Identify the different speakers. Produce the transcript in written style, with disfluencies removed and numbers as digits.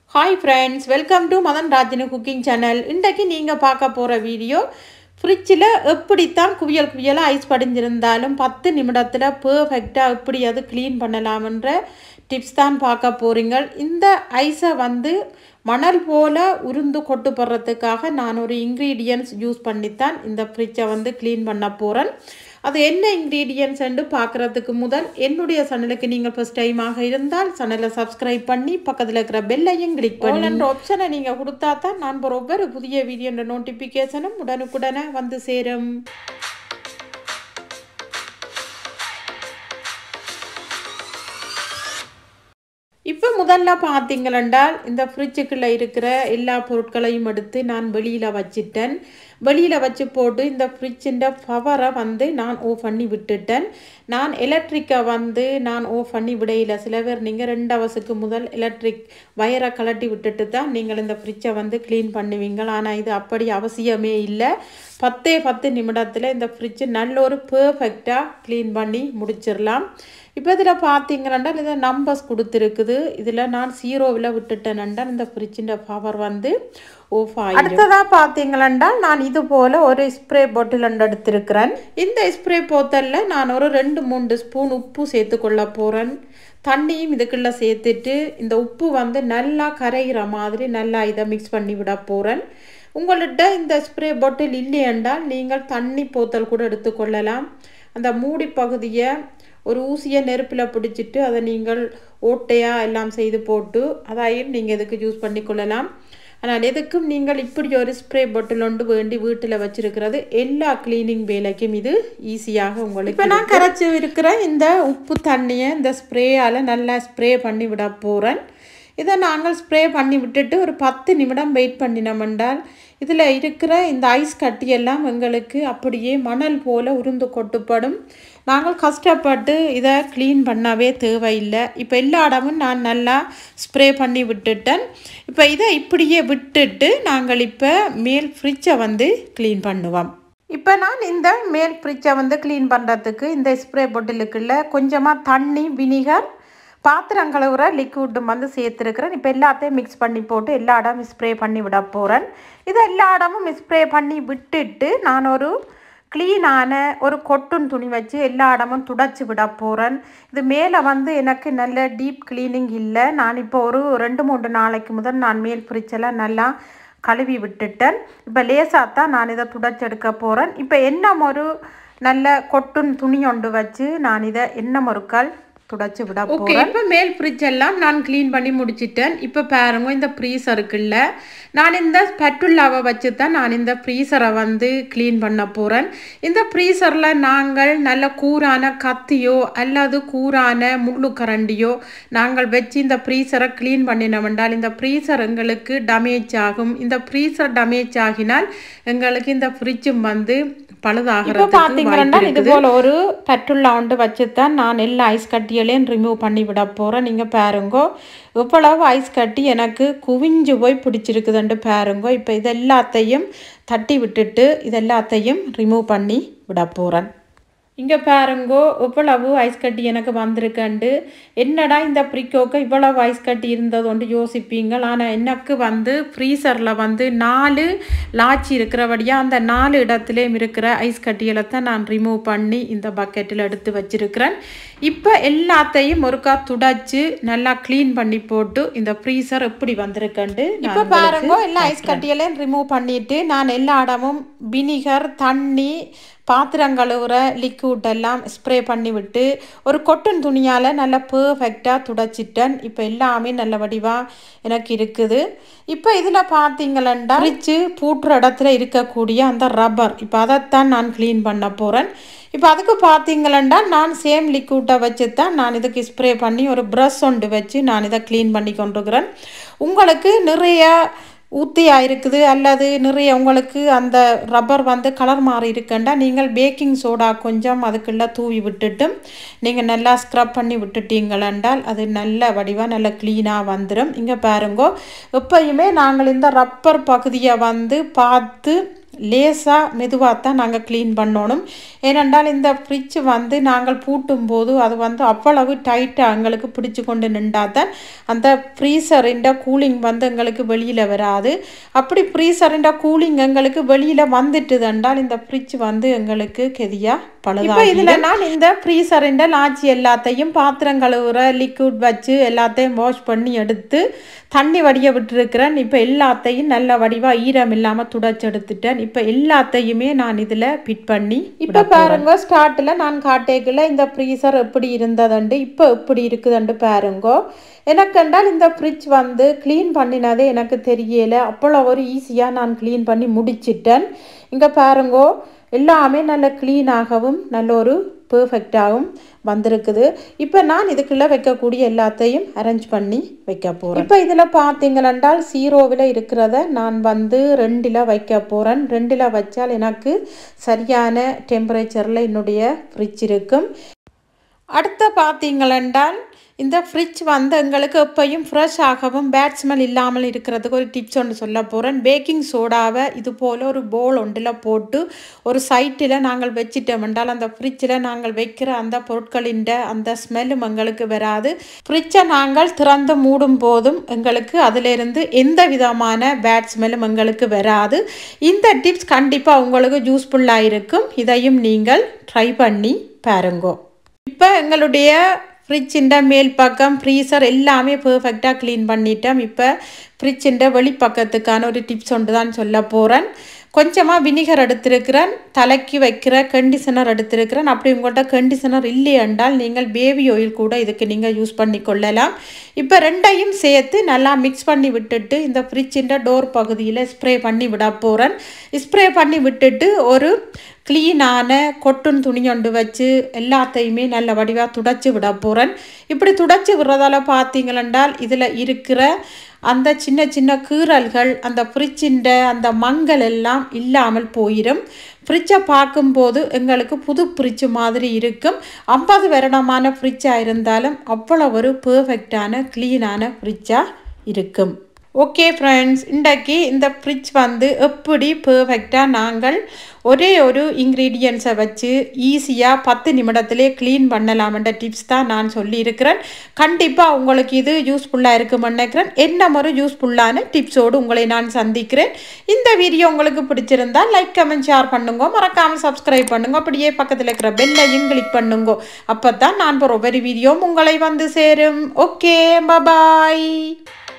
Speaker 1: Hi friends, welcome to MathanRagini CookingChannel. இன்றைக்கு நீங்க பார்க்க போற வீடியோ ஃப்ரிட்ஜில் எப்படித்தான் குவியல் ஐஸ் படிஞ்சிருந்தாலும் 10 நிமிடத்தில் பெர்ஃபெக்ட்டா எப்படி அது க்ளீன் பண்ணலாம்ன்ற டிப்ஸ் தான் பார்க்க போறீங்க. இந்த ஐஸை வந்து மணல் போல உருந்து கொட்டு போடுறதுக்காக நான் ஒரு இன்கிரீடியன்ட்ஸ் யூஸ் பண்ணித்தான் இந்த ஃப்ரிட்ஜை வந்து க்ளீன் பண்ண போறேன். அது என்ன இன்கிரீடியன்ட்ஸ் என்று பார்க்குறதுக்கு முதல் என்னுடைய சேனலுக்கு நீங்கள் ஃபர்ஸ்ட் டைமாக இருந்தால் சேனலை சப்ஸ்கிரைப் பண்ணி பக்கத்தில் இருக்கிற பெல்லையும் கிளிக் பண்ணி ஆல் ஆப்ஷனை நீங்கள் கொடுத்தா தான் நான் ஒவ்வொரு புதிய வீடியோன்ற நோட்டிஃபிகேஷனும் உடனுக்குடனே வந்து சேரும். இப்போ முதல்ல பார்த்தீங்களென்றால் இந்த ஃப்ரிட்ஜுக்குள்ளே இருக்கிற எல்லா பொருட்களையும் எடுத்து நான் வெளியில் வச்சிட்டேன். வெளியில் வச்சு போட்டு இந்த ஃப்ரிட்ஜிൻ്റെ பவரை வந்து நான் ஆஃப் பண்ணி விட்டுட்டேன். நான் எலக்ட்ரிக்கை வந்து நான் ஆஃப் பண்ணி விடையில. சில பேர் நீங்கள் 2 ஹவர்ஸுக்கு முதல் எலக்ட்ரிக் வயரை கலட்டி விட்டுட்டு தான் நீங்கள் இந்த ஃப்ரிட்ஜை வந்து க்ளீன் பண்ணுவீங்க. ஆனால் இது அப்படி அவசியமே இல்லை. 10 நிமிடத்தில் இந்த ஃப்ரிட்ஜு நல்ல ஒரு பெர்ஃபெக்டாக க்ளீன் பண்ணி முடிச்சிடலாம். இப்போ இதில் பார்த்தீங்கன்னா இதில் நம்பர்ஸ் கொடுத்துருக்குது. இதில் நான் 0வில் விட்டுட்டேன்டா இந்த ஃப்ரிட்ஜிൻ്റെ பவர் வந்து ஆஃப் ஆகி. அடுத்ததாக பார்த்தீங்களா நான் இது போல் ஒரு ஸ்ப்ரே பாட்டில் எடுத்திருக்கிறேன். இந்த ஸ்ப்ரே போத்தலில் நான் ஒரு 2-3 ஸ்பூன் உப்பு சேர்த்துக்கொள்ள போகிறேன். தண்ணியும் இதுக்குள்ளே சேர்த்துட்டு இந்த உப்பு வந்து நல்லா கரைகிற மாதிரி நல்லா இதை மிக்ஸ் பண்ணி விட போகிறேன். உங்கள்கிட்ட இந்த ஸ்ப்ரே பாட்டில் இல்லையென்றால் நீங்கள் தண்ணி போத்தல் கூட எடுத்துக்கொள்ளலாம். அந்த மூடி பகுதியை ஒரு ஊசியை நெருப்பில் பிடிச்சிட்டு அதை நீங்கள் ஓட்டையாக எல்லாம் செய்து போட்டு அதையும் நீங்கள் இதுக்கு யூஸ் பண்ணிக்கொள்ளலாம். ஆனால் எதுக்கும் நீங்கள் இப்படி ஒரு ஸ்ப்ரே பாட்டில் ஒன்று வேண்டி வீட்டில் வச்சுருக்கிறது எல்லா க்ளீனிங் வேலைக்கும் இது ஈஸியாக உங்களுக்கு. இப்போ நான் கரைச்சி இருக்கிற இந்த உப்பு தண்ணியை இந்த ஸ்ப்ரேயால் நல்லா ஸ்ப்ரே பண்ணி விட போகிறேன். இதை நாங்கள் ஸ்ப்ரே பண்ணி விட்டுட்டு ஒரு 10 நிமிடம் வெயிட் பண்ணினோம்னால் இதில் இருக்கிற இந்த ஐஸ் கட்டியெல்லாம் எங்களுக்கு அப்படியே மணல் போல் உருந்து கொட்டுப்படும். நாங்கள் கஷ்டப்பட்டு இதை க்ளீன் பண்ணவே தேவையில்லை. இப்போ எல்லா இடமும் நான் நல்லா ஸ்ப்ரே பண்ணி விட்டுட்டேன். இப்போ இதை இப்படியே விட்டுட்டு நாங்கள் இப்போ மேல் ஃப்ரிட்ஜை வந்து க்ளீன் பண்ணுவோம். இப்போ நான் இந்த மேல் ஃப்ரிட்ஜை வந்து க்ளீன் பண்ணுறதுக்கு இந்த ஸ்ப்ரே பாட்டிலுக்குள்ள கொஞ்சமாக தண்ணி, வினிகர், பாத்திரம் கழுவுற லிக்விட்டும் வந்து சேர்த்துருக்கிறேன். இப்போ எல்லாத்தையும் மிக்ஸ் பண்ணி போட்டு எல்லா இடமும் ஸ்ப்ரே பண்ணி விட போகிறேன். இதை எல்லா இடமும் ஸ்ப்ரே பண்ணி விட்டுட்டு நான் ஒரு க்ளீனான ஒரு கொட்டன் துணி வச்சு எல்லா இடமும் துடைச்சி விட போகிறேன். இது மேலே வந்து எனக்கு நல்ல டீப் க்ளீனிங் இல்லை. நான் இப்போ ஒரு 2-3 நாளைக்கு முதல் நான் மேல் ஃப்ரிட்ஜெல்லாம் நல்லா கழுவி விட்டுட்டேன். இப்போ லேசாக தான் நான் இதை துடைச்செடுக்க போகிறேன். இப்போ இன்னும் ஒரு நல்ல கொட்டன் துணி ஒன்று வச்சு நான் இதை இன்னும் ஒரு கால் துடைச்சி விட போகிறேன். இப்போ மேல் ஃப்ரிட்ஜ் எல்லாம் நான் க்ளீன் பண்ணி முடிச்சிட்டேன். இப்போ பாருங்க இந்த ஃப்ரீசருக்குள்ள நான் இந்த ஸ்பேட்டுலாவை வச்சு தான் நான் இந்த ஃப்ரீசரை வந்து க்ளீன் பண்ண போகிறேன். இந்த ஃப்ரீசரில் நாங்கள் நல்ல கூரான கத்தியோ அல்லது கூரான முள்ளு கரண்டியோ நாங்கள் வச்சு இந்த ஃப்ரீசரை க்ளீன் பண்ணினோம்னால் இந்த ஃப்ரீசர் எங்களுக்கு டேமேஜ் ஆகும். இந்த ஃப்ரீசர் டேமேஜ் ஆகினால் எங்களுக்கு இந்த ஃப்ரிட்ஜும் வந்து பழுதாகிறது. இப்போ பார்த்தீங்கன்னா இது போல் ஒரு ஸ்பேட்டுலா ஒன்று வச்சு தான் நான் எல்லா ஐஸ் கட்டிகளையும் ரிமூவ் பண்ணி விட போகிறேன். நீங்கள் பாருங்கோ எவ்வளவு ஐஸ் கட்டி எனக்கு குவிஞ்சு போய் பிடிச்சிருக்குதுன்ட்டு பாருங்கோ. இப்போ இது எல்லாத்தையும் தட்டி விட்டுட்டு இது எல்லாத்தையும் ரிமூவ் பண்ணி விட போகிறேன். இங்கே பாருங்கோ இவ்வளவு ஐஸ் கட்டி எனக்கு வந்திருக்கண்டு. என்னடா இந்த ப்ரிக்கோக்கு இவ்வளவு ஐஸ் கட்டி இருந்தது ஒன்று யோசிப்பீங்க. ஆனால் எனக்கு வந்து ஃப்ரீசரில் வந்து 4 லாச்சி இருக்கிறபடியாக அந்த 4 இடத்துலையும் இருக்கிற ஐஸ் கட்டிகளை தான் நான் ரிமூவ் பண்ணி இந்த பக்கெட்டில் எடுத்து வச்சிருக்கிறேன். இப்போ எல்லாத்தையும் ஒருக்கா துடைச்சி நல்லா க்ளீன் பண்ணி போட்டு இந்த ஃப்ரீசர் எப்படி வந்திருக்கண்டு இப்போ பாருங்கோ எல்லா ஐஸ் கட்டிகளையும் ரிமூவ் பண்ணிவிட்டு நான் எல்லா இடமும் வினிகர், தண்ணி, பாத்திரம் கழுவுற லிக்விட் எல்லாம் ஸ்ப்ரே பண்ணி விட்டு ஒரு கொட்டன் துணியால் நல்லா பெர்ஃபெக்டாக துடைச்சிட்டேன். இப்போ எல்லாமே நல்ல வடிவாக எனக்கு இருக்குது. இப்போ இதில் பார்த்தீங்களா ஃப்ரிட்ஜு பூட்டுற இடத்துல இருக்கக்கூடிய அந்த ரப்பர் இப்போ அதைத்தான் நான் க்ளீன் பண்ண போகிறேன். இப்போ அதுக்கு பார்த்தீங்களா நான் சேம் லிக்விட்டை வச்சு தான் நான் இதுக்கு ஸ்ப்ரே பண்ணி ஒரு ப்ரஷ் ஒன்று வச்சு நான் இதை க்ளீன் பண்ணி கொண்டிருக்கிறேன். உங்களுக்கு நிறைய ஊத்தியாக இருக்குது அல்லது நிறைய உங்களுக்கு அந்த ரப்பர் வந்து கலர் மாறி இருக்குண்டா நீங்கள் பேக்கிங் சோடா கொஞ்சம் அதுக்குள்ளே தூவி விட்டுட்டு நீங்கள் நல்லா ஸ்க்ரப் பண்ணி விட்டுட்டீங்களென்றால் அது நல்ல வடிவாக நல்ல க்ளீனாக வந்துடும். இங்கே பாருங்கோ எப்பயுமே நாங்கள் இந்த ரப்பர் பகுதியை வந்து பார்த்து லேசாக மெதுவாக தான் நாங்கள் க்ளீன் பண்ணணும். ஏனென்றால் இந்த ஃப்ரிட்ஜ் வந்து நாங்கள் பூட்டும் போது அது வந்து அவ்வளவு டைட்டாக எங்களுக்கு பிடிச்சி கொண்டு நின்றால் தான் அந்த ஃப்ரீசரின் கூலிங் வந்து எங்களுக்கு வெளியில் வராது. அப்படி ஃப்ரீசரின் கூலிங் எங்களுக்கு வெளியில் வந்துட்டுது என்றால் இந்த ஃப்ரிட்ஜ் வந்து எங்களுக்கு கெதியாக பழுது. இப்போ இதில் நான் இந்த ஃப்ரீசரின் லாச்சி எல்லாத்தையும் பாத்திரம் கழுவுற லிக்விட் வச்சு எல்லாத்தையும் வாஷ் பண்ணி எடுத்து தண்ணி வடிய விட்டுருக்கிறேன். இப்போ எல்லாத்தையும் நல்ல வடிவாக ஈரம் இல்லாமல் துடைச்சி எடுத்துட்டேன். இப்போ எல்லாத்தையுமே நான் இதில் ஃபிட் பண்ணி இப்போ பாருங்க. ஸ்டார்ட்டில் நான் காட்டேக்கில் இந்த ஃப்ரீசர் எப்படி இருந்ததுண்டு இப்போ எப்படி இருக்குதுண்டு பாருங்கோ. எனக்கு என்றால் இந்த ஃப்ரிட்ஜ் வந்து க்ளீன் பண்ணினதே எனக்கு தெரியலை. அவ்வளோ ஒரு ஈஸியாக நான் க்ளீன் பண்ணி முடிச்சிட்டேன். இங்கே பாருங்கோ எல்லாமே நல்ல க்ளீனாகவும் நல்ல ஒரு பெர்ஃபெக்டாகவும் வந்திருக்குது. இப்போ நான் இதுக்குள்ளே வைக்கக்கூடிய எல்லாத்தையும் அரேஞ்ச் பண்ணி வைக்க போகிறேன். இப்போ இதில் பார்த்தீங்களென்றால் 0ல் இருக்கிறத நான் வந்து 2ல் வைக்க போகிறேன். 2ல் வச்சால் எனக்கு சரியான டெம்பரேச்சரில் என்னுடைய ஃப்ரிட்ஜ் இருக்கும். அடுத்த பார்த்தீங்களென்றால் இந்த ஃப்ரிட்ஜ் வந்து எங்களுக்கு எப்பையும் ஃப்ரெஷ்ஷாகவும் பேட் ஸ்மெல் இல்லாமல் இருக்கிறதுக்கு ஒரு டிப்ஸ் ஒன்று சொல்ல போகிறேன். பேக்கிங் சோடாவை இது போல் ஒரு போல் ஒன்றில் போட்டு ஒரு சைட்டில் நாங்கள் வச்சிட்டோம் என்றால் அந்த ஃப்ரிட்ஜில் நாங்கள் வைக்கிற அந்த பொருட்களின் அந்த ஸ்மெல்லும் எங்களுக்கு வராது. ஃப்ரிட்ஜை நாங்கள் திறந்து மூடும் போதும் எங்களுக்கு அதிலிருந்து எந்த விதமான பேட் ஸ்மெல்லும் எங்களுக்கு வராது. இந்த டிப்ஸ் கண்டிப்பாக உங்களுக்கு யூஸ்ஃபுல்லாக இருக்கும். இதையும் நீங்கள் ட்ரை பண்ணி பாருங்கோ. இப்போ எங்களுடைய ஃப்ரிட்ஜின் மேல் பக்கம் ஃப்ரீசர் எல்லாமே பெர்ஃபெக்டாக க்ளீன் பண்ணிட்டோம். இப்போ ஃப்ரிட்ஜின் வெளிப்பக்கத்துக்கான ஒரு டிப்ஸ் ஒன்று தான் சொல்ல போகிறேன். கொஞ்சமாக வினிகர் எடுத்திருக்கிறேன். தலைக்கு வைக்கிற கண்டிஷனர் எடுத்திருக்கிறேன். அப்படி உங்கள்கிட்ட கண்டிஷனர் இல்லை என்றால் நீங்கள் பேபி ஆயில் கூட இதுக்கு நீங்கள் யூஸ் பண்ணி கொள்ளலாம். இப்போ ரெண்டையும் சேர்த்து நல்லா மிக்ஸ் பண்ணி விட்டுட்டு இந்த ஃப்ரிட்ஜின் டோர் பகுதியில் ஸ்ப்ரே பண்ணி விட போகிறேன். ஸ்ப்ரே பண்ணி விட்டுட்டு ஒரு க்ளீனான கொட்டன் துணி ஒன்று வச்சு எல்லாத்தையுமே நல்ல வடிவாக துடைச்சி விட போகிறேன். இப்படி துடைச்சி விடுறதால பார்த்தீங்களென்றால் இதில் இருக்கிற அந்த சின்ன சின்ன கீறல்கள் அந்த ஃப்ரிட்ஜின் அந்த மங்கள் எல்லாம் இல்லாமல் போயிடும். ஃப்ரிட்ஜை பார்க்கும்போது எங்களுக்கு புது ஃப்ரிட்ஜ் மாதிரி இருக்கும். 50 வருடமான ஃப்ரிட்ஜாக இருந்தாலும் அவ்வளோ ஒரு பெர்ஃபெக்டான க்ளீனான ஃப்ரிட்ஜாக இருக்கும். ஓகே ஃப்ரெண்ட்ஸ், இன்றைக்கு இந்த ஃப்ரிட்ஜ் வந்து எப்படி பெர்ஃபெக்டாக நாங்கள் ஒரே ஒரு இன்க்ரீடியன்ஸை வச்சு ஈஸியாக 10 நிமிடத்திலே க்ளீன் பண்ணலாம்ன்ற டிப்ஸ் தான் நான் சொல்லியிருக்கிறேன். கண்டிப்பாக உங்களுக்கு இது யூஸ்ஃபுல்லாக இருக்குமென்னு நினைக்கிறேன். என்ன ஒரு யூஸ்ஃபுல்லான டிப்ஸோடு உங்களை நான் சந்திக்கிறேன். இந்த வீடியோ உங்களுக்கு பிடிச்சிருந்தால் லைக் கமெண்ட் ஷேர் பண்ணுங்க. மறக்காமல் சப்ஸ்கிரைப் பண்ணுங்க. அப்படியே பக்கத்தில் இருக்கிற பெல்லையும் கிளிக் பண்ணுங்க. அப்போ தான் நான் போகிற ஒவ்வொரு வீடியோவும் உங்களை வந்து சேரும். ஓகே, பாய்.